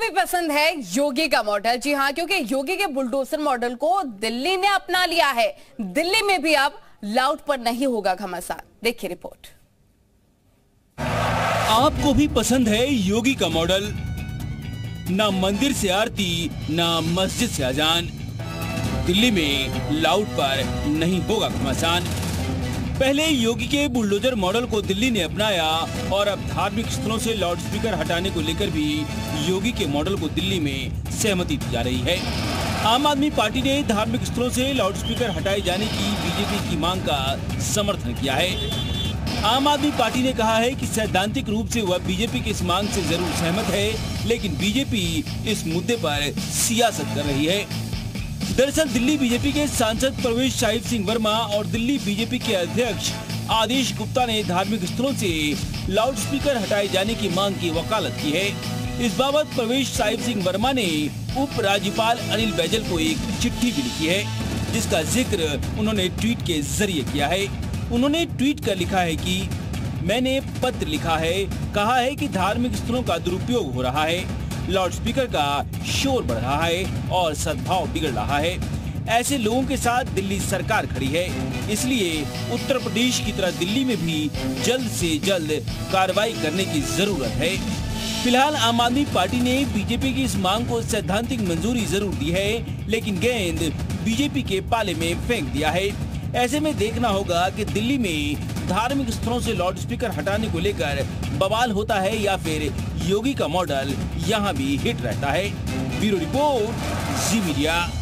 भी पसंद है योगी का मॉडल। जी हाँ, क्योंकि योगी के बुलडोजर मॉडल को दिल्ली ने अपना लिया है। दिल्ली में भी अब लाउड पर नहीं होगा घमासान। देखिए रिपोर्ट। आपको भी पसंद है योगी का मॉडल? ना मंदिर से आरती, ना मस्जिद से अजान। दिल्ली में लाउड पर नहीं होगा घमासान। पहले योगी के बुलडोजर मॉडल को दिल्ली ने अपनाया और अब धार्मिक स्थलों से लाउड स्पीकर हटाने को लेकर भी योगी के मॉडल को दिल्ली में सहमति दी जा रही है। आम आदमी पार्टी ने धार्मिक स्थलों से लाउड स्पीकर हटाए जाने की बीजेपी की मांग का समर्थन किया है। आम आदमी पार्टी ने कहा है कि सैद्धांतिक रूप से वह बीजेपी की इस मांग से जरूर सहमत है, लेकिन बीजेपी इस मुद्दे पर सियासत कर रही है। दरअसल दिल्ली बीजेपी के सांसद प्रवेश साहिब सिंह वर्मा और दिल्ली बीजेपी के अध्यक्ष आदेश गुप्ता ने धार्मिक स्थलों से लाउड स्पीकर हटाए जाने की मांग की वकालत की है। इस बाबत प्रवेश साहिब सिंह वर्मा ने उप राज्यपाल अनिल बैजल को एक चिट्ठी भी लिखी है, जिसका जिक्र उन्होंने ट्वीट के जरिए किया है। उन्होंने ट्वीट कर लिखा है कि मैंने पत्र लिखा है, कहा है कि धार्मिक स्थलों का दुरुपयोग हो रहा है, लाउड स्पीकर का शोर बढ़ रहा है और सद्भाव बिगड़ रहा है। ऐसे लोगों के साथ दिल्ली सरकार खड़ी है, इसलिए उत्तर प्रदेश की तरह दिल्ली में भी जल्द से जल्द कार्रवाई करने की जरूरत है। फिलहाल आम आदमी पार्टी ने बीजेपी की इस मांग को सैद्धांतिक मंजूरी जरूर दी है, लेकिन गेंद बीजेपी के पाले में फेंक दिया है। ऐसे में देखना होगा कि दिल्ली में धार्मिक स्थलों से लाउड स्पीकर हटाने को लेकर बवाल होता है या फिर योगी का मॉडल यहाँ भी हिट रहता है। Bureau report, Zee media.